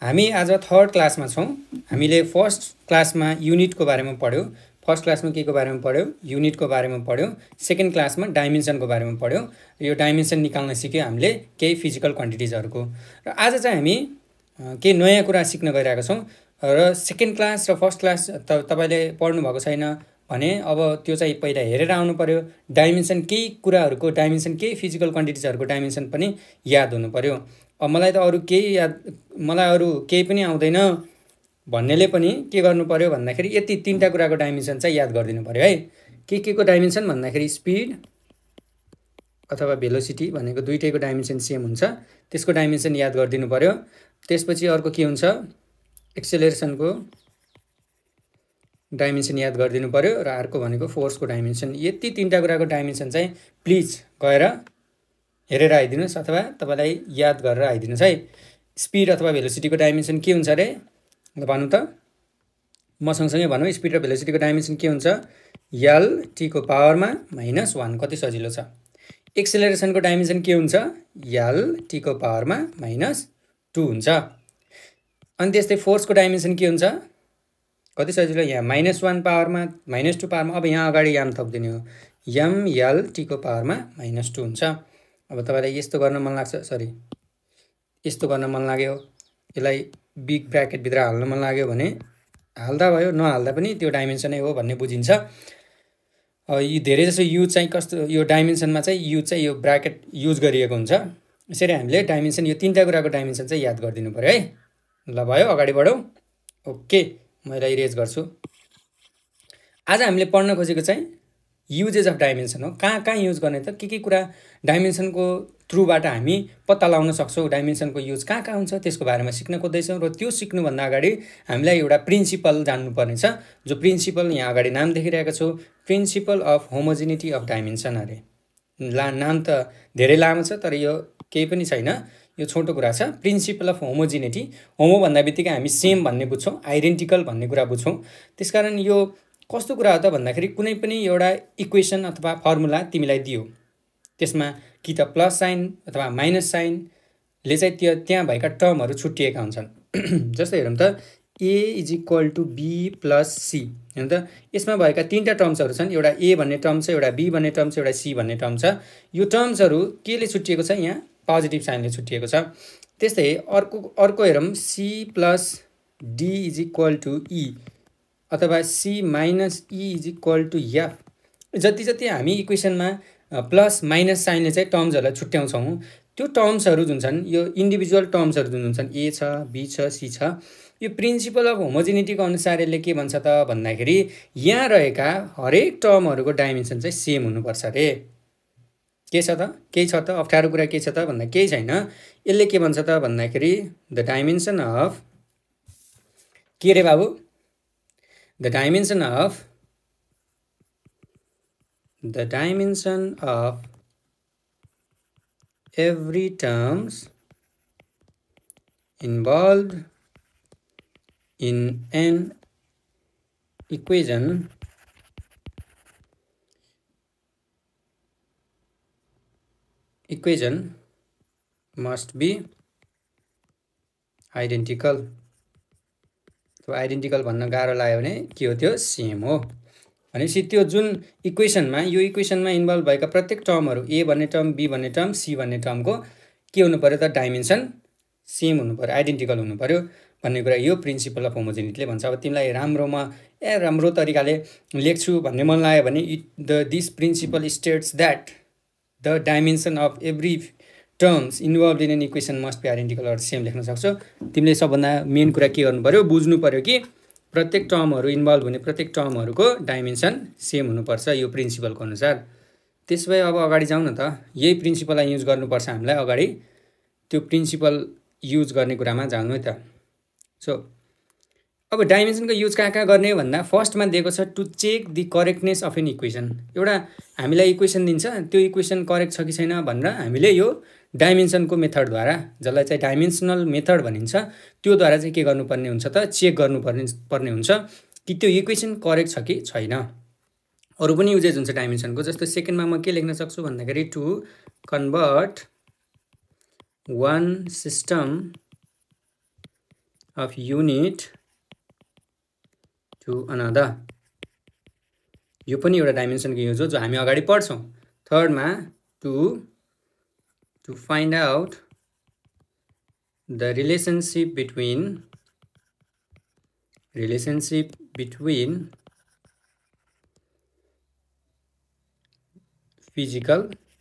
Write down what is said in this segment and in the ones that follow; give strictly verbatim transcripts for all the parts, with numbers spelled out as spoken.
हामी आज थर्ड क्लासमा छौं। हामीले फर्स्ट क्लासमा युनिटको बारेमा पढ्यौं। फर्स्ट क्लासमा के को बारेमा पढ्यौं? युनिटको बारेमा पढ्यौं। सेकेन्ड क्लासमा डाइमेन्सनको बारेमा पढ्यौं। यो डाइमेन्सन निकाल्न सिक्यौं हामीले केही फिजिकल क्वान्टिटिजहरुको। र आज चाहिँ हामी के नयाँ कुरा सिक्न गइरहेका छौं। र सेकेन्ड क्लास र फर्स्ट क्लास तपाईले पढ्नु भएको छैन भने अब त्यो चाहिँ पहिला हेरेर आउनु पर्यो। डाइमेन्सन केही कुराहरुको डाइमेन्सन केही फिजिकल क्वान्टिटिजहरुको डाइमेन्सन पनि याद हुनु पर्यो। अब मलाई त अरु केही याद मलाई अरु केही पनि आउँदैन भन्नेले पनि के गर्नु पर्यो भन्दाखेरि यति तीनटा कुराको डाइमेन्सन चाहिँ याद गरिदिनु पर्यो है। के के को डाइमेन्सन भन्दाखेरि स्पिड अथवा भेलोसिटी भनेको दुईटैको डाइमेन्सन सेम हुन्छ। त्यसको डाइमेन्सन याद गरिदिनु पर्यो। त्यसपछि अर्को के हुन्छ? एक्सेलरेसनको डाइमेन्सन याद गरिदिनु पर्यो र अर्को भनेको फोर्सको डाइमेन्सन। यति तीनटा कुराको डाइमेन्सन चाहिँ प्लिज गएर हेरेर आइदिनुस् अथवा तपाईलाई याद गरेर आइदिनुस् है। स्पिड अथवा भेलोसिटीको डाइमेन्सन के हुन्छ रे भन्नु त? म सँगसँगै भनौँ। स्पिड र भेलोसिटीको डाइमेन्सन के हुन्छ? एल टी को पावरमा माइनस वन। कति सजिलो छ। एक्सेलरेसनको डाइमेन्सन के हुन्छ? एल टी को पावरमा माइनस टू हुन्छ। अनि त्यस्तै फोर्सको डाइमेन्सन के हुन्छ? कति सजिलो। यहाँ माइनस वन पावरमा माइनस टू पावरमा। अब यहाँ अगाडि याम थप्दिने हो। एम एल टी को पावरमा माइनस टू हुन्छ। अब तपाईलाई यस्तो गर्न मन लाग्छ, सरी यस्तो गर्न मन लाग्यो, यसलाई बिग ब्र्याकेट भित्र हाल्न मन लाग्यो भने हाल्दा भयो, नहाल्दा पनि त्यो डाइमेन्सनै हो भन्ने बुझिन्छ। यो धेरै जसो युज चाहिँ कस्तो, यो डाइमेन्सनमा चाहिँ युज चाहिँ यो ब्र्याकेट युज गरिएको हुन्छ। यसरी हामीले डाइमेन्सन यो तीनटा कुराको डाइमेन्सन चाहिँ याद गरिदिनु पर्यो है। ल भयो, अगाडि बढौँ। ओके, म यसलाई इरेज गर्छु। आज हामीले पढ्न खोजेको चाहिँ युजेस अफ डाइमेन्सन हो। कहाँ कहाँ युज गर्ने त? के के कुरा डाइमेन्सनको थ्रुबाट हामी पत्ता लगाउन सक्छौँ। डाइमेन्सनको युज कहाँ कहाँ हुन्छ त्यसको बारेमा सिक्न खोज्दैछौँ। र त्यो सिक्नुभन्दा अगाडि हामीलाई एउटा प्रिन्सिपल जान्नुपर्नेछ। जो प्रिन्सिपल यहाँ अगाडि नाम देखिरहेको छु, principle of homogeneity of dimension अरे। ला नाम त धेरै लामो छ तर यो केही पनि छैन, यो छोटो कुरा छ। Principal of homogeneity. होमो भन्दा बित्तिकै हामी सेम भन्ने बुझ्छौँ, आइडेन्टिकल भन्ने कुरा बुझ्छौँ। त्यसकारण यो कस्तो कुरा हो त भन्दाखेरि कुनै पनि एउटा इक्वेसन अथवा फर्मुला तिमीलाई दियो, त्यसमा कि त प्लस साइन अथवा माइनस साइनले चाहिँ त्यो त्यहाँ भएका टर्महरू छुट्टिएका हुन्छन्। जस्तै हेरौँ त, A is equal to B plus C होइन त। यसमा भएका तीनटा टर्म्सहरू छन्। एउटा ए भन्ने टर्म छ, एउटा बी भन्ने टर्म छ, एउटा सी भन्ने टर्म छ। यो टर्म्सहरू केले छुट्टिएको छ? यहाँ पोजिटिभ साइनले छुट्टिएको छ। त्यस्तै अर्को अर्को हेरौँ, C plus D is equal to E अथवा C minus E is equal to F. जति जति हामी इक्वेसनमा प्लस माइनस साइनले चाहिँ टर्म्सहरूलाई छुट्याउँछौँ, त्यो टर्म्सहरू जुन छन्, यो इन्डिभिजुअल टर्म्सहरू जुन हुन्छन्, ए छ, बी छ, सी छ, यो प्रिन्सिपल अफ होमोजेनिटीको अनुसार यसले के भन्छ त भन्दाखेरि यहाँ रहेका हरेक टर्महरूको डाइमेन्सन चाहिँ सेम हुनुपर्छ रे। के छ त? केही छ त? अप्ठ्यारो कुरा के छ त भन्दा केही छैन। यसले के भन्छ त भन्दाखेरि द डाइमेन्सन अफ के रे बाबु? The dimension of the dimension of every terms involved in an equation equation must be identical. त्यो आइडेन्टिकल भन्न गाह्रो लाग्यो भने के हो? त्यो सेम हो। भनेपछि त्यो जुन इक्वेसनमा, यो इक्वेसनमा इन्भल्भ भएका प्रत्येक टर्महरू, ए भन्ने टर्म, बी भन्ने टर्म, सी भन्ने टर्मको के हुनु पर्यो त? डाइमेन्सन सेम हुनु पर्यो, आइडेन्टिकल हुनु पर्यो भन्ने कुरा यो प्रिन्सिपल अफ होमोजेनिटीले भन्छ। अब तिमीलाई राम्रोमा ए राम्रो तरिकाले लेख्छु भन्ने मन लाग्यो भने it the this principle states that the dimension of every terms involve in an equation must be identical or same लेख्न सक्छौ। तिमीले सबभन्दा मेन कुरा के गर्नु पर्यो? बुझ्नु पर्यो कि प्रत्येक टर्महरू इन्भल्भ हुने प्रत्येक टर्महरूको डाइमेन्सन सेम हुनुपर्छ यो प्रिन्सिपलको अनुसार। त्यसो भए अब अगाडि जाउँ न त। यही प्रिन्सिपललाई युज गर्नुपर्छ हामीलाई अगाडि। त्यो प्रिन्सिपल युज गर्ने कुरामा जानु है त। सो अब डाइमेन्सनको युज कहाँ कहाँ गर्ने भन्दा फर्स्टमा दिएको छ to check the correctness of an equation. एउटा हामीलाई इक्वेसन दिन्छ, त्यो इक्वेसन करेक्ट छ कि छैन भनेर हामीले यो डाइमेन्सनको मेथडद्वारा, जसलाई चाहिँ डाइमेन्सनल मेथड भनिन्छ, त्योद्वारा चाहिँ के गर्नुपर्ने हुन्छ त? चेक गर्नुपर्ने पर्ने हुन्छ कि त्यो इक्वेसन करेक्ट छ कि छैन। अरू पनि युजेज हुन्छ डाइमेन्सनको। जस्तो सेकेन्डमा म के लेख्न सक्छु भन्दाखेरि to convert one system of unit to another. यो पनि एउटा डाइमेन्सनको युज हो जो हामी अगाडि पढ्छौं। थर्डमा to to find out the relationship between relationship between physical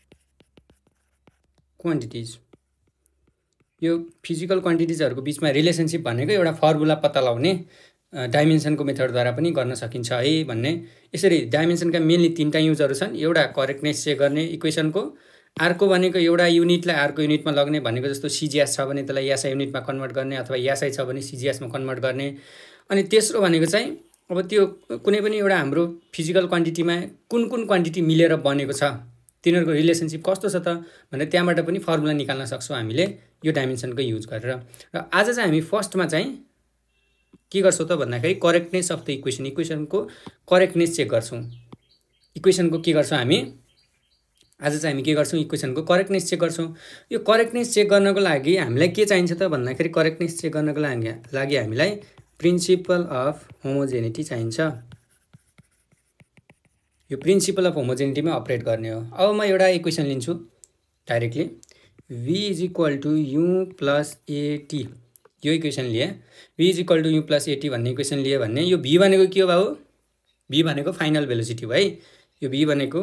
quantities. यो फिजिकल क्वान्टिटिजहरुको बीचमा रिलेसनशिप भनेको एउटा फर्मुला पत्ता लगाउने डाइमेन्सनको मेथडद्वारा पनि गर्न सकिन्छ है भन्ने। यसरी डाइमेन्सनका मेनली तीनटा युजहरु छन्। एउटा करेक्टनेस चेक गर्ने इक्वेसनको, अर्को भनेको एउटा युनिटलाई अर्को युनिटमा लग्ने भनेको जस्तो सिजिएस छ भने त्यसलाई एसआई युनिटमा कन्भर्ट गर्ने अथवा एसआई छ भने सिजिएसमा कन्भर्ट गर्ने। अनि तेस्रो भनेको चाहिँ अब त्यो कुनै पनि एउटा हाम्रो फिजिकल क्वान्टिटीमा कुन कुन क्वान्टिटी मिलेर बनेको छ तिनीहरुको रिलेसनशिप कस्तो छ त भनेर त्यहाँबाट पनि फर्मुला निकाल्न सक्छौं हामीले यो डाइमेन्सनको युज गरेर। र आज चाहिँ हामी फर्स्टमा चाहिँ के गर्छौं त भन्दाखेरि करेक्टनेस अफ द इक्वेसन, इक्वेसनको करेक्टनेस चेक गर्छौं। इक्वेसनको के गर्छौं हामी आज चाहिँ हामी के गर्छौं इक्वेसनको करेक्टनेस चेक गर्छौं। यो करेक्टनेस चेक गर्नको लागि हामीलाई के चाहिन्छ त भन्दाखेरि करेक्टनेस चेक गर्नको लागि लागि हामीलाई प्रिन्सिपल अफ होमोजेनिटी चाहिन्छ। यो प्रिन्सिपल अफ होमोजेनिटीमा अपरेट गर्ने हो। अब म एउटा इक्वेसन लिन्छु directly v is equal to u plus at। यो इक्वेसन लिए v is equal to u plus at भन्ने इक्वेसन लिए भन्ने यो v भनेको के हो बाबु? v भनेको फाइनल भेलोसिटी हो है। यो v भनेको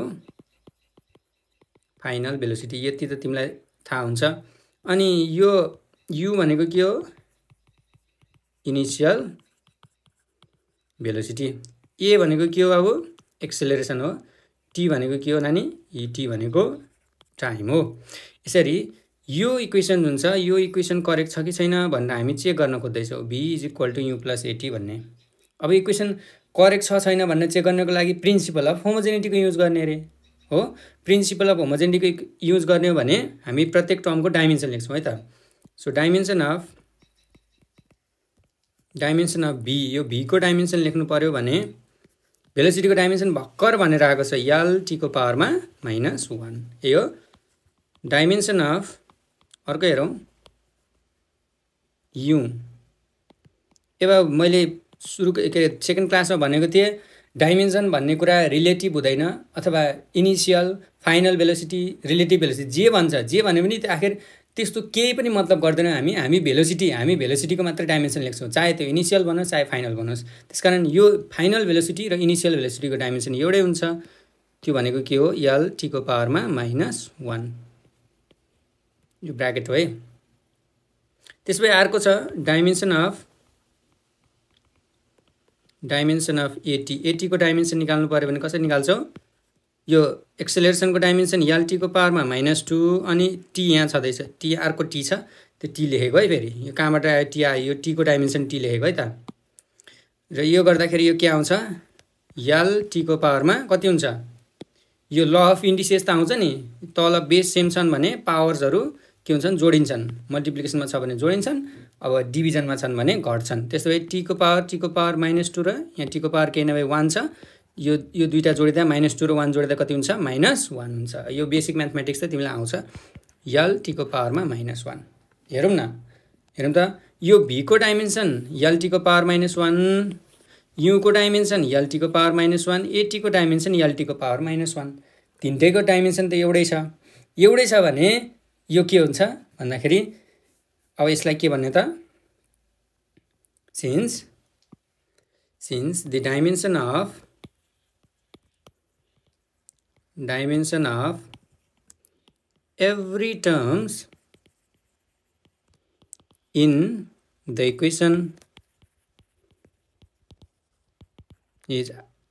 फाइनल भेलोसिटी यति त तिमीलाई थाहा हुन्छ। अनि यो u भनेको के हो? Initial velocity. a भनेको के हो बाबु? एक्सेलरेसन हो। t भनेको के हो नानी? et भनेको टाइम हो। यसरी यो इक्वेसन हुन्छ यो इक्वेसन करेक्ट छ कि छैन भनेर हामी चेक गर्न खोज्दै छौं। v is equal to u plus at भन्ने। अब इक्वेसन करेक्ट छ छैन भनेर चेक गर्नको लागि प्रिन्सिपल अफ होमोजेनिटीको युज गर्ने रे हो। प्रिन्सिपल अफ होमोजेनिटीको युज गर्ने हो भने हामी प्रत्येक टर्मको डाइमेन्सन लेख्छौं है त। So dimension of dimension of v, यो v को डाइमेन्सन लेख्नु पर्यो भने भेलोसिटीको डाइमेन्सन भक्कर भनेर आएको छ l t को पावरमा माइनस वन। यो डाइमेन्सन अफ अर्को हेरौं u। अब मैले सुरु के सेकेन्ड क्लासमा भनेको थिए डाइमेन्सन भन्ने कुरा रिलेटिभ हुँदैन अथवा initial final velocity relative velocity जे भन्छ जे भने पनि आखिर त्यस्तो केही पनि मतलब गर्दैन। हामी हामी भेलोसिटी हामी भेलोसिटीको मात्र डाइमेन्सन लेख्छौं, चाहे त्यो इनिशियल बनोस् चाहे फाइनल बनोस्। त्यसकारण यो फाइनल भेलोसिटी र इनिशियल भेलोसिटीको डाइमेन्सन एउटै हुन्छ। त्यो भनेको के हो? l t को पावरमा माइनस वन। यो ब्र्याकेट हो है। त्यसपछि अर्को छ dimension of dimension of at। at को डाइमेन्सन निकाल्नु पर्यो भने कसरी निकाल्छौ? यो एक्सेलरेसनको डाइमेन्सन l t को पावरमा माइनस टू अनि t यहाँ छदैछ, t अर्को t छ त्यो t लेखेको है। फेरि यो कहाँबाट आयो? t आयो, यो t को डाइमेन्सन t लेखेको है त। र यो गर्दाखेरि यो के आउँछ? l t को पावरमा कति हुन्छ? यो ल अफ इन्डिसेस त आउँछ नि, तल बेस सेम छन् भने पावर्सहरु के हुन्छन्? जोडिन्छन्। मल्टिप्लिकेसनमा छ भने जोडिन्छन्, अब डिभिजनमा छन् भने घट्छन्। त्यसो भए t को पावर t को पावर माइनस टू र यहाँ t को पावर केही नभए वन छ। यो यो दुईटा जोडिदा माइनस टू र वन जोडिदा कति हुन्छ? माइनस वन हुन्छ। यो बेसिक म्याथमेटिक्स त तिमीलाई आउँछ। l t को पावरमा माइनस वन। हेरौँ न हेरौँ त यो v को डाइमेन्सन l t को पावर माइनस वन, u को डाइमेन्सन l t को पावर माइनस वन, at को डाइमेन्सन l t को पावर माइनस वन। तीनटैको डाइमेन्सन त एउटै छ। एउटै छ भने यो के हुन्छ भन्दाखेरि अब यसलाई के भन्ने त? Since since the dimension of dimension of every terms in the equation is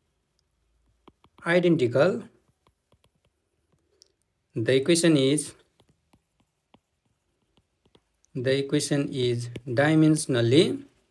identical, the equation is the equation is dimensionally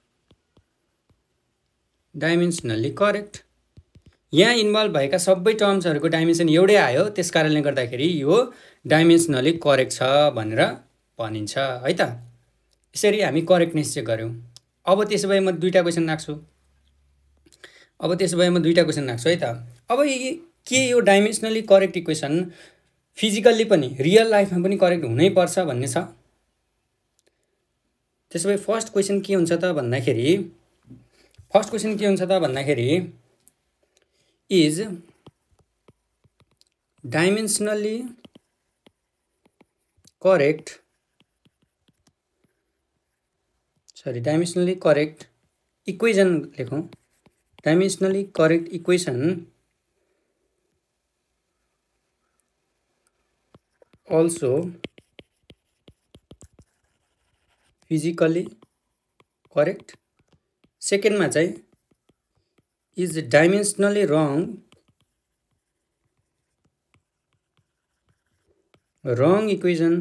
dimensionally correct। यहाँ इन्भल्भ भएका सबै टर्म्सहरुको डाइमेन्सन एउटै आयो, त्यसकारणले गर्दाखेरि यो डाइमेन्सनली करेक्ट छ भनेर भनिन्छ है त। यसरी हामी करेक्टनेस चेक गर्यौं। अब त्यसो भए म दुईटा क्वेशन राख्छु। अब त्यसो भए म दुईटा क्वेशन राख्छु है त। अब के यो डाइमेन्सनली करेक्ट इक्वेसन फिजिकल्ली पनि रियल लाइफमा पनि करेक्ट हुनै पर्छ भन्ने छ? त्यसो भए फर्स्ट क्वेसन के हुन्छ त भन्दाखेरि फर्स्ट क्वेसन के हुन्छ त भन्दाखेरि is dimensionally correct sorry dimensionally correct equation लेखौँ dimensionally correct equation also physically correct second मा चाहिँ is dimensionally wrong wrong equation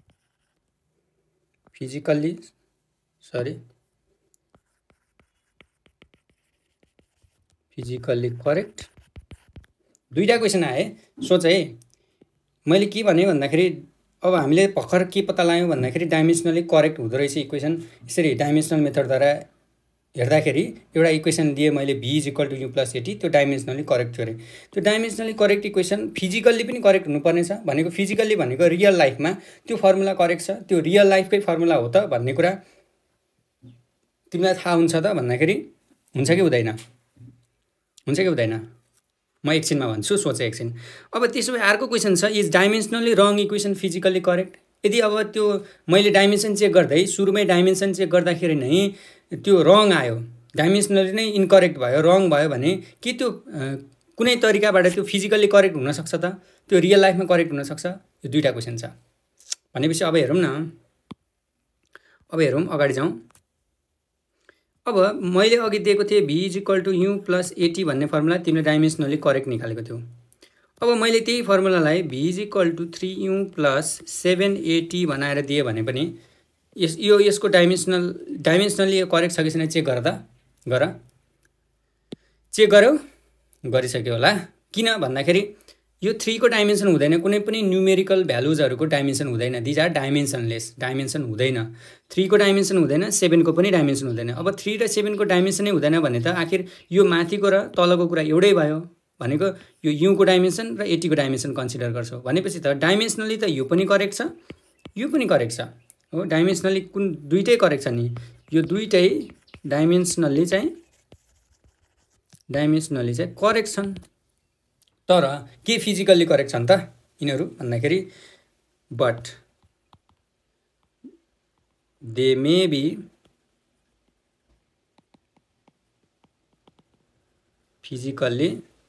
physically sorry physically correct दुईटा क्वेसन आए सोच है मैले के भने भन्दाखेरि अब हामीले भर्खर के पत्ता लाग्यो भन्दाखेरि डाइमेन्सनली करेक्ट हुँदो रहेछ इक्वेसन यसरी डाइमेन्सनल मेथडद्वारा हेर्दाखेरि एउटा इक्वेसन दिए मैले v is equal to u plus a t त्यो डाइमेन्सनली करेक्ट थियो अरे त्यो डाइमेन्सनली करेक्ट इक्वेसन फिजिकल्ली पनि करेक्ट हुनुपर्ने छ भनेको फिजिकल्ली भनेको रियल लाइफमा त्यो फर्मुला करेक्ट छ त्यो रियल लाइफकै फर्मुला हो त भन्ने कुरा तिमीलाई थाहा हुन्छ त भन्दाखेरि हुन्छ कि हुँदैन हुन्छ कि हुँदैन म एकछिनमा भन्छु सोचे एकछिन अब त्यसो भए अर्को क्वेसन छ is dimensionally wrong equation physically correct यदि अब त्यो मैले डाइमेन्सन चेक गर्दै सुरुमै डाइमेन्सन चेक गर्दाखेरि नै त्यो रङ आयो डाइमेन्सनली नै इनकरेक्ट भयो रङ भयो भने के त्यो कुनै तरिकाबाट त्यो फिजिकल्ली करेक्ट हुनसक्छ त त्यो रियल लाइफमा करेक्ट हुनसक्छ यो दुईवटा क्वेसन छ भनेपछि अब हेरौँ न अब हेरौँ अगाडि जाउँ अब मैले अघि दिएको थिएँ v is equal to u plus a t भन्ने फर्मुला तिमीले डाइमेन्सनली करेक्ट निकालेको थियौ अब मैले त्यही फर्मुलालाई v is equal to three u plus seven a t बनाएर दिएँ भने पनि यस यो यसको डाइमेन्सनल डाइमेन्सनली करेक्ट छ कि छैन चेक गर त गर चेक गर्यौ गरिसक्यो होला किन भन्दाखेरि यो थ्री को डाइमेन्सन हुँदैन कुनै पनि न्युमेरिकल भ्यालुजहरुको डाइमेन्सन हुँदैन दिज आर डाइमेन्सनलेस डाइमेन्सन हुँदैन थ्री को डाइमेन्सन हुँदैन सेभेन को पनि डाइमेन्सन हुँदैन अब थ्री र सेभेन को डाइमेन्सन नै हुँदैन भने त आखिर यो माथिको र तलको कुरा एउटै भयो भनेको यो यु को डाइमेन्सन र एटी को डाइमेन्सन कन्सिडर गर्छौ भनेपछि त डाइमेन्सनली त यो पनि करेक्ट छ यो पनि करेक्ट छ हो डाइमेन्सनली कुन दुईटै करेक्ट छ नि यो दुईटै डाइमेन्सनली चाहिँ डाइमेन्सनली चाहिँ करेक्ट छन् तर के फिजिकल्ली करेक्ट छन् त यिनीहरू भन्दाखेरि but they may be physically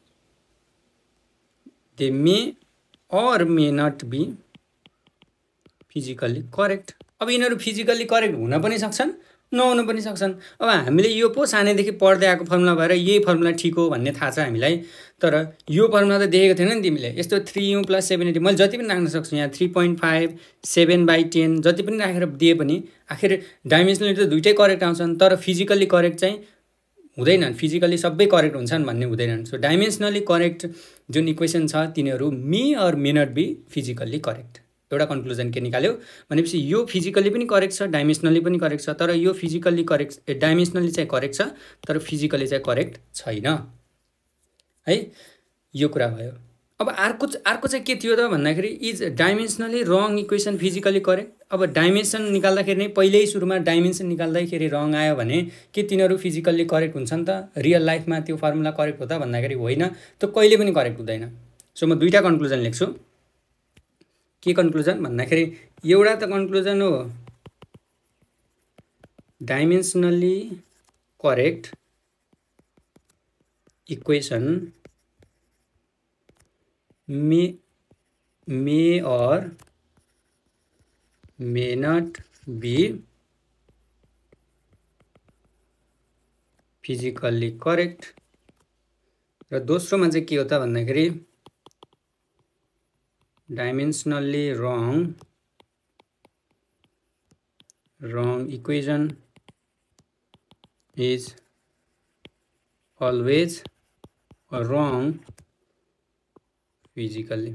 they may or may not be physically correct अब यिनीहरू फिजिकल्ली करेक्ट हुन पनि सक्छन् नहुन पनि सक्छन् अब हामीले यो पो सानैदेखि पढ्दै आएको फर्मुला भएर यही फर्मुला ठिक हो भन्ने थाहा छ हामीलाई तर यो फर्मुला त देखेको थिएन नि तिमीले यस्तो three u plus seven a t मैले जति पनि राख्न सक्छु यहाँ three point five seven by ten जति पनि राखेर दिए पनि आखिर डाइमेन्सनली त दुइटै करेक्ट आउँछन् तर फिजिकल्ली करेक्ट चाहिँ हुँदैनन् फिजिकल्ली सबै करेक्ट हुन्छन् भन्ने हुँदैनन् सो डाइमेन्सनली करेक्ट जुन इक्वेसन छ तिनीहरू may or may not be physically correct एउटा कन्क्लुजन के निकाल्यो भनेपछि यो फिजिकल्ली पनि करेक्ट छ डाइमेन्सनली पनि करेक्ट छ तर यो फिजिकल्ली करेक्ट डाइमेन्सनली चाहिँ करेक्ट छ तर फिजिकल्ली चाहिँ करेक्ट छैन है यो कुरा भयो अब अर्को अर्को चाहिँ के थियो त भन्दाखेरि is dimensionally wrong equation physically correct अब डाइमेन्सन निकाल्दाखेरि नै पहिल्यै सुरुमा डाइमेन्सन निकाल्दाखेरि रङ आयो भने के तिनीहरू फिजिकल्ली करेक्ट हुन्छन् त रियल लाइफमा त्यो फर्मुला करेक्ट हो त भन्दाखेरि होइन त्यो कहिले पनि करेक्ट हुँदैन सो म दुईटा कन्क्लुजन लेख्छु के कन्क्लुजन भन्दाखेरि एउटा त कन्क्लुजन हो dimensionally correct equation may may or may not be physically correct र दोस्रोमा चाहिँ के हो त भन्दाखेरि dimensionally wrong wrong equation is always wrong physically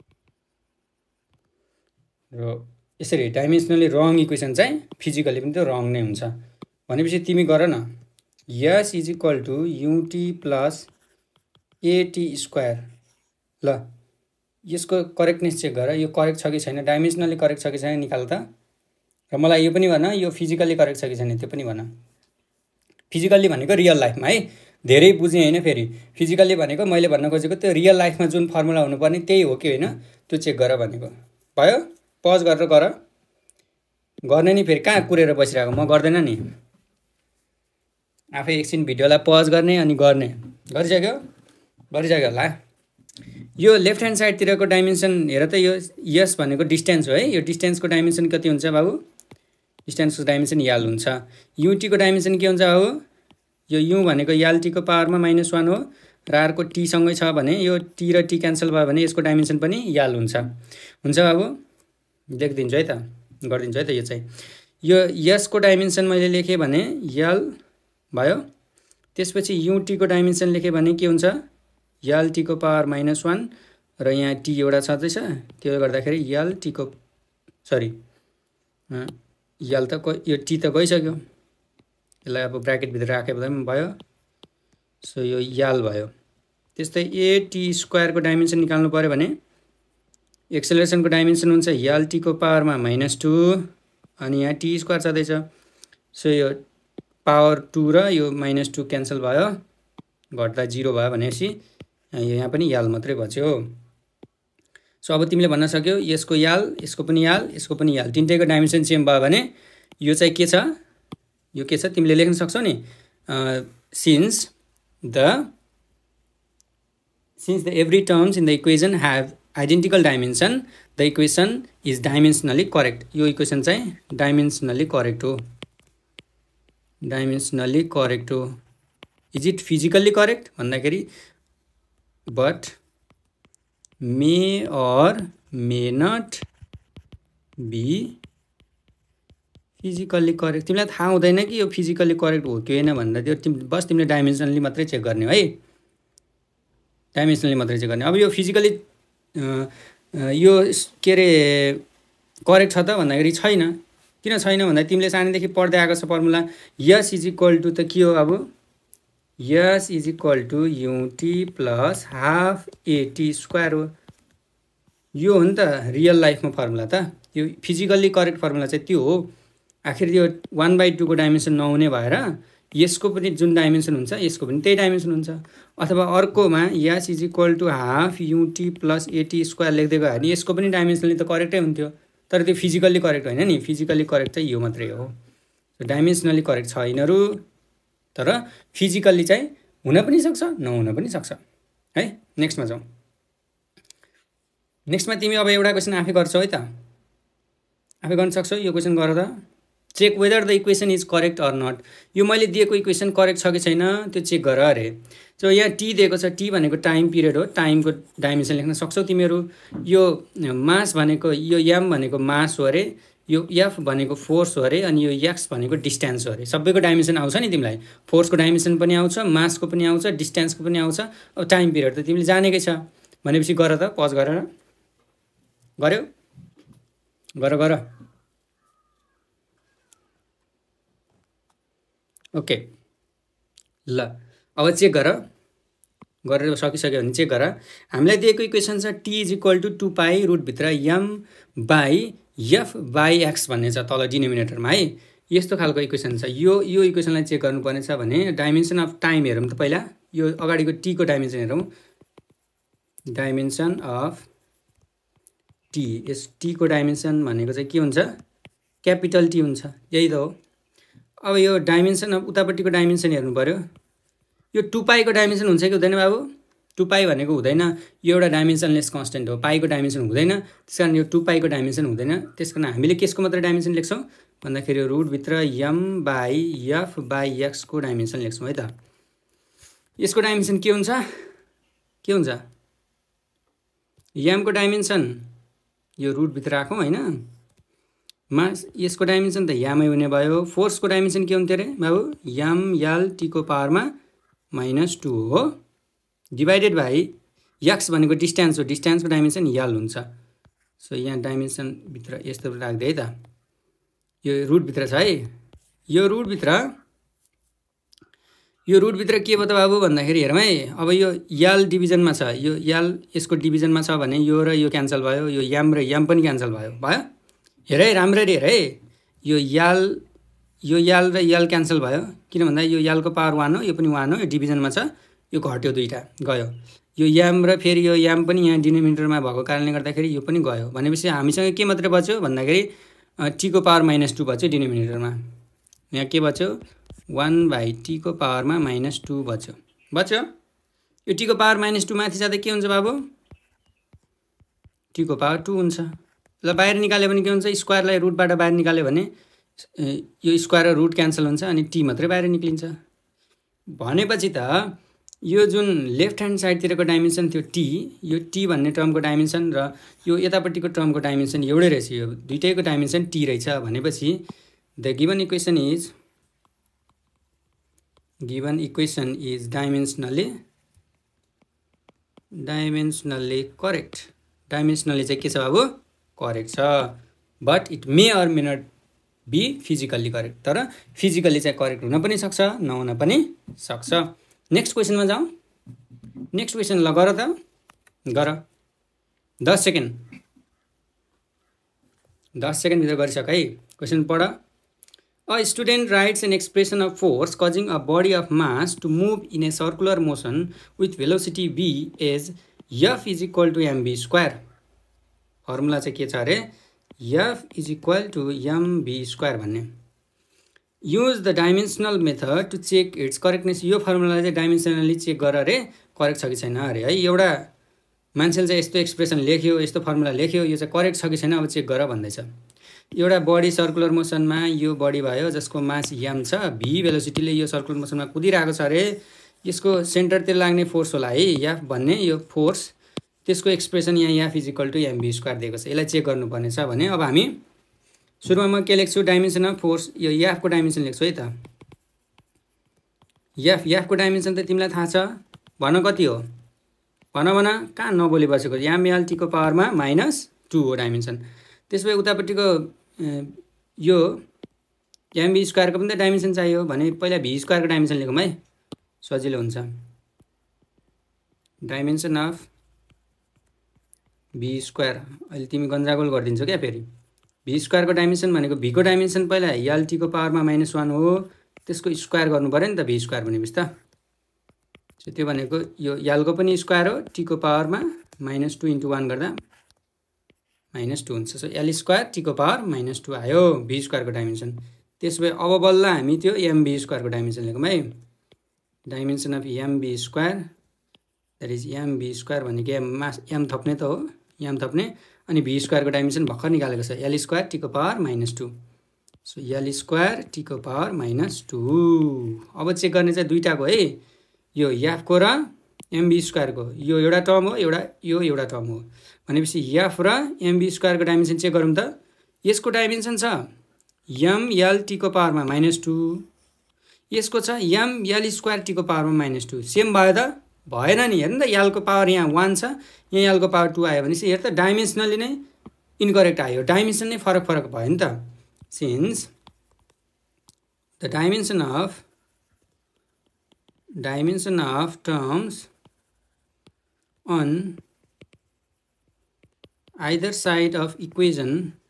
र यसरी डाइमेन्सनली रङ इक्वेसन चाहिँ फिजिकली पनि त रङ नै हुन्छ भनेपछि तिमी गर न s is equal to u t plus a t square ल यसको करेक्टनेस चेक गर यो करेक्ट छ कि छैन डाइमेन्सनली करेक्ट छ कि छैन निकाल त र मलाई यो पनि भन यो फिजिकल्ली करेक्ट छ कि छैन त्यो पनि भन। फिजिकल्ली भनेको रियल लाइफमा है, धेरै बुझेँ होइन। फेरि फिजिकल्ली भनेको मैले भन्न खोजेको त्यो रियल लाइफमा जुन फर्मुला हुनुपर्ने त्यही हो कि होइन त्यो चेक गर भनेको। भयो, पज गरेर गर। गर्ने नि फेरि कहाँ कुरेर बसिरहेको, म गर्दैन नि। आफै एकछिन भिडियोलाई पज गर्ने अनि गर्ने। गरिसक्यो गरिसक्यो होला। यो लेफ्ट ह्यान्ड साइडतिरको डाइमेन्सन हेर त, यो यस भनेको डिस्टेन्स हो है। यो डिस्टेन्सको डाइमेन्सन कति हुन्छ बाबु? डिस्टेन्सको डाइमेन्सन याल हुन्छ। युटीको डाइमेन्सन के हुन्छ बाबु? यो यु भनेको याल टीको पावरमा माइनस वान हो र आरको टीसँगै छ भने यो टी र टी क्यान्सल भयो भने यसको डाइमेन्सन पनि याल हुन्छ। हुन्छ बाबु, लेखिदिन्छु है त, गरिदिन्छु है त। यो चाहिँ यो यसको डाइमेन्सन मैले लेखेँ भने यल भयो। त्यसपछि युटीको डाइमेन्सन लेखेँ भने के हुन्छ? यल टीको पावर माइनस वान र यहाँ टी एउटा छँदैछ, त्यसले गर्दाखेरि यल टीको सरी यल त यो टी त गइसक्यो, यसलाई अब ब्राकेटभित्र राखे पनि भयो। सो यो याल भयो। त्यस्तै ए टी स्क्वायरको डाइमेन्सन निकाल्नु पऱ्यो भने एक्सेलरेसनको डाइमेन्सन हुन्छ यल टीको पावरमा माइनस टू अनि यहाँ टी स्क्वायर छँदैछ। सो यो पावर टू र यो माइनस टू क्यान्सल भयो, घट्दा जिरो भयो भनेपछि यहाँ पनि याल मात्रै बच्यो। सो अब तिमीले भन्न सक्यौ यसको याल, यसको पनि याल, यसको पनि याल, तिनटैको डाइमेन्सन सेम भयो भने यो चाहिँ के छ? यो के छ तिमीले लेख्न सक्छौ नि, since the since the every terms in the equation have identical dimension the equation is dimensionally correct. यो इक्वेसन चाहिँ डाइमेन्सनली करेक्ट हो। डाइमेन्सनली करेक्ट हो। इज इट फिजिकल्ली करेक्ट भन्दाखेरि but may or may not be physically correct. तिमीलाई थाहा हुँदैन कि यो फिजिकल्ली करेक्ट हो कि होइन भन्दा, त्यो तिमी बस तिमीले डाइमेन्सनली मात्रै चेक गर्ने है, डाइमेन्सनली मात्रै चेक गर्ने। अब यो फिजिकल्ली यो के अरे करेक्ट छ त भन्दाखेरि छैन। किन छैन भन्दा तिमीले सानैदेखि पढ्दै आएको छ formula, s is equal to त के हो? अब s is equal to u t plus half a t square हो। यो हो नि त रियल लाइफमा फर्मुला त। यो फिजिकल्ली करेक्ट फर्मुला चाहिँ त्यो हो। आखिर यो वान बाई टूको डाइमेन्सन नहुने भएर यसको पनि जुन डाइमेन्सन हुन्छ यसको पनि त्यही डाइमेन्सन हुन्छ। अथवा अर्कोमा s is equal to half u t plus a t square लेख्दै गयो भने यसको पनि डाइमेन्सनली त करेक्टै हुन्थ्यो, तर त्यो फिजिकल्ली करेक्ट होइन नि। फिजिकल्ली करेक्ट चाहिँ यो मात्रै हो, डाइमेन्सनली करेक्ट छैनहरू, तर फिजिकल्ली चाहिँ हुन पनि सक्छ नहुन पनि सक्छ है। नेक्स्टमा जाउँ। नेक्स्टमा तिमी अब एउटा क्वेसन आफै गर्छौ है त, आफै गर्न सक्छौ। यो क्वेसन गर त, check whether the equation is correct or not. यो मैले दिएको इक्वेसन करेक्ट छ कि छैन त्यो चेक गर अरे। सो यहाँ टी दिएको छ, टी भनेको टाइम पिरियड हो, टाइमको डाइमेन्सन लेख्न सक्छौ तिमीहरू। यो मास भनेको यो एम भनेको मास हो अरे, यो एफ भनेको फोर्स हो अरे, अनि यो एक्स भनेको डिस्टेन्स हो अरे। सबैको डाइमेन्सन आउँछ नि तिमीलाई, फोर्सको डाइमेन्सन पनि आउँछ, मासको पनि आउँछ, डिस्टेन्सको पनि आउँछ। अब टाइम पिरियड त तिमीले जानेकै छ भनेपछि गर त, पज गरेर गर्यौ, गर गर ओके ल। अब चेक गर, गरेर सकिसक्यो भने चेक गर। हामीलाई दिएको इक्वेसन छ t is equal to two pi रुटभित्र m by f by x भन्ने छ तल डिनोमिनेटरमा है। यस्तो खालको इक्वेसन छ। यो यो इक्वेसनलाई चेक गर्नुपर्ने छ भने डाइमेन्सन अफ टाइम हेरौँ त पहिला। यो अगाडिको टीको डाइमेन्सन हेरौँ, डाइमेन्सन अफ टी। यस टीको डाइमेन्सन भनेको चाहिँ के हुन्छ? क्यापिटल टी हुन्छ, यही त हो। अब यो डाइमेन्सन अफ उतापट्टिको डाइमेन्सन हेर्नु पऱ्यो। यो टू पाईको डाइमेन्सन हुन्छ कि हुँदैन बाबु? टू पाई भनेको हुँदैन, यो एउटा डाइमेन्सनलेस कन्सटेन्ट हो, पाईको डाइमेन्सन हुँदैन। त्यस कारण यो टू पाईको डाइमेन्सन हुँदैन। त्यस कारण हामीले केसको मात्रै डाइमेन्सन लेख्छौँ भन्दाखेरि रुटभित्र एम बाई एफ बाई एक्सको डाइमेन्सन लेख्छौँ है त। यसको डाइमेन्सन के हुन्छ? के हुन्छ? एमको डाइमेन्सन यो रुटभित्र राखौँ होइन, मास यसको डाइमेन्सन त यामै हुने भयो। फोर्सको डाइमेन्सन के हुन्थ्यो अरे बाबु? एम यल टीको पावरमा माइनस टू हो, डिभाइडेड बाई एक्स भनेको डिस्टेन्स हो, डिस्टेन्सको डाइमेन्सन यल हुन्छ। सो यहाँ डाइमेन्सनभित्र यस्तो राख्दै है त, यो रुटभित्र छ है। यो रुटभित्र यो रुटभित्र के भयो त बाबु भन्दाखेरि हेरौँ है। अब यो यल डिभिजनमा छ, यो यल यसको डिभिजनमा छ भने यो र यो क्यान्सल भयो, यो एम र एम पनि क्यान्सल भयो भयो। हेर है राम्ररी हेर है, यो यल यो यल र यल क्यान्सल भयो किन भन्दा यो यलको पावर वान हो यो पनि वान हो यो डिभिजनमा छ यो घट्यो दुईटा गयो यो याम र फेरि यो याम पनि यहाँ डिनोमिनेटरमा भएको कारणले गर्दाखेरि यो पनि गयो भनेपछि हामीसँग के मात्रै बच्यो भन्दाखेरि टी को पावर माइनस टू बच्यो डिनोमिनेटरमा यहाँ के बच्यो वान बाई टी को पावरमा माइनस टू बच्यो बच्यो यो टी को पावर माइनस टू माथि जाँदा के हुन्छ बाबु टी को पावर टू हुन्छ ल बाहिर निकाल्यो भने के हुन्छ स्क्वायरलाई रुटबाट बाहिर निकाल्यो भने यो स्क्वायर र रुट क्यान्सल हुन्छ अनि टी मात्रै बाहिर निक्लिन्छ भनेपछि त यो जुन लेफ्ट ह्यान्ड साइडतिरको डाइमेन्सन थियो टी यो टी भन्ने टर्मको डाइमेन्सन र यो यतापट्टिको टर्मको डाइमेन्सन एउटै रहेछ यो दुईटैको डाइमेन्सन टी रहेछ भनेपछि the given equation is given equation is dimensionally dimensionally correct dimensionally चाहिँ के छ बाबु करेक्ट छ but it may or may not be physically correct तर फिजिकल्ली चाहिँ करेक्ट हुन पनि सक्छ नहुन पनि सक्छ नेक्स्ट क्वेसनमा जाउँ नेक्स्ट क्वेसन ल गर त गर दस सेकेन्ड दस सेकेन्डभित्र गरिसक है क्वेसन पढ a student writes an expression of force causing a body of mass to move in a circular motion with velocity v as f is equal to m v square formula चाहिँ के छ अरे f is equal to m v square भन्ने use the dimensional method to check its correctness यो फर्मुलालाई चाहिँ डाइमेन्सनली check गर अरे करेक्ट छ कि छैन अरे है एउटा मान्छेले चाहिँ यस्तो एक्सप्रेसन लेख्यो यस्तो फर्मुला लेख्यो यो चाहिँ करेक्ट छ कि छैन अब चेक गर भन्दैछ एउटा बडी सर्कुलर मोसनमा यो बडी भयो जसको मास एम छ भी भेलोसिटीले यो सर्कुलर मोसनमा कुदिरहेको छ अरे यसको सेन्टरतिर लाग्ने फोर्स होला है एफ भन्ने यो फोर्स त्यसको एक्सप्रेसन यहाँ f is equal to m v square दिएको छ यसलाई चेक गर्नुपर्ने छ भने अब हामी सुरुमा म के लेख्छु डाइमेन्सन अफ फोर्स यो एफको डाइमेन्सन लेख्छु है त एफ एफको डाइमेन्सन त तिमीलाई थाहा छ भन कति हो भन भन कहाँ नबोली बसेको एम एल टीको पावरमा माइनस टू हो डाइमेन्सन त्यसपछि उतापट्टिको यो एमबी स्क्वायरको पनि त डाइमेन्सन चाहियो भने पहिला भी स्क्वायरको डाइमेन्सन लेखौँ है सजिलो हुन्छ डाइमेन्सन अफ भी स्क्वायर अहिले तिमी गन्जागोल गरिदिन्छौ क्या फेरि भी स्क्वायरको डाइमेन्सन भनेको भीको डाइमेन्सन पहिला यल टीको पावरमा माइनस वान हो त्यसको स्क्वायर गर्नु पऱ्यो नि त भी स्क्वायर भनेपछि त त्यो भनेको यो यलको पनि स्क्वायर हो टीको पावरमा माइनस टू इन्टु वान गर्दा माइनस टू हुन्छ सो एल स्क्वायर टीको पावर माइनस टू आयो भी स्क्वायरको डाइमेन्सन त्यसो भए अब बल्ल हामी त्यो एमबी स्क्वायरको डाइमेन्सन लेखौँ है dimension of m v square that is m v square भनेको एम मास एम थप्ने त हो एम थप्ने अनि भी स्क्वायरको डाइमेन्सन भर्खर निकालेको छ एल स्क्वायर टीको power minus two so l square टीको पावर माइनस टू अब चेक गर्ने चाहिँ दुईटाको है यो एफको र एमबी स्क्वायरको यो एउटा टर्म हो एउटा यो एउटा टर्म हो भनेपछि एफ र एमबी स्क्वायरको डाइमेन्सन चेक गरौँ त यसको डाइमेन्सन छ एम एल टीको पावरमा माइनस टू यसको छ एम एल स्क्वायर टीको पावरमा माइनस टू सेम भयो त भएन नि हेर्नु त एलको पावर यहाँ वान छ यहाँ एलको पावर टू आयो भनेपछि हेर त डाइमेन्सनली नै इनकरेक्ट आयो डाइमेन्सन नै फरक फरक भयो नि त since the dimension of dimension of terms on either side of equation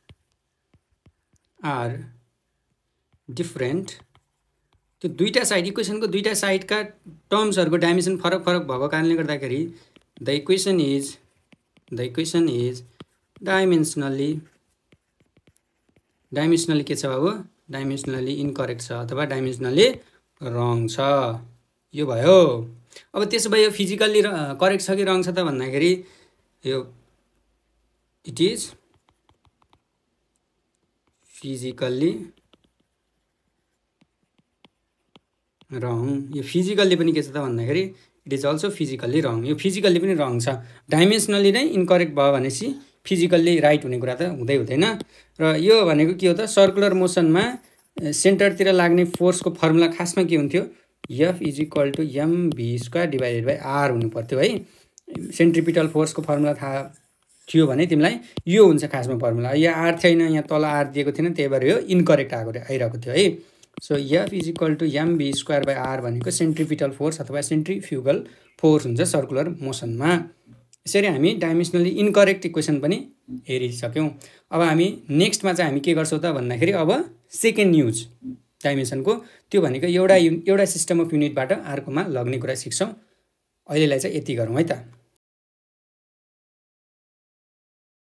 are different त्यो दुईटा साइड इक्वेसनको दुईटा साइडका टर्म्सहरुको डाइमेन्सन फरक फरक भएको कारणले गर्दाखेरि the equation is the equation is dimensionally dimensionally के छ बाबु डाइमेन्सनली इनकरेक्ट छ अथवा डाइमेन्सनली रङ छ यो भयो अब त्यसो भए यो फिजिकल्ली करेक्ट छ कि रङ छ त भन्दाखेरि यो इट इज फिजिकल्ली रङ यो फिजिकल्ली पनि के छ त भन्दाखेरि it is also physically wrong यो फिजिकल्ली पनि रङ छ डाइमेन्सनली नै इनकरेक्ट भयो भनेपछि फिजिकल्ली राइट हुने कुरा त हुँदै हुँदैन र यो भनेको के हो त सर्कुलर मोसनमा सेन्टरतिर लाग्ने फोर्सको फर्मुला खासमा के हुन्थ्यो f is equal to m v square divided by r हुनु पर्थ्यो है सेन्ट्रिपिटल फोर्सको फर्मुला थाहा थियो भने तिमीलाई यो हुन्छ खासमा फर्मुला यहाँ आर थिएन यहाँ तल आर दिएको थिएन त्यही भएर यो इनकरेक्ट आएको आइरहेको थियो है so f is equal to m v square by r भनेको सेन्ट्रिपिटल फोर्स अथवा सेन्ट्रिफ्युगल फोर्स हुन्छ सर्कुलर मोसनमा यसरी हामी डाइमेन्सनली इन्करेक्ट इक्वेसन पनि हेरिसक्यौँ। अब हामी नेक्स्टमा चाहिँ हामी के गर्छौँ त भन्दाखेरि अब सेकेन्ड न्युज डाइमेन्सनको, त्यो भनेको एउटा एउटा सिस्टम अफ युनिटबाट अर्कोमा लग्ने कुरा सिक्छौँ। अहिलेलाई चाहिँ यति गरौँ है त।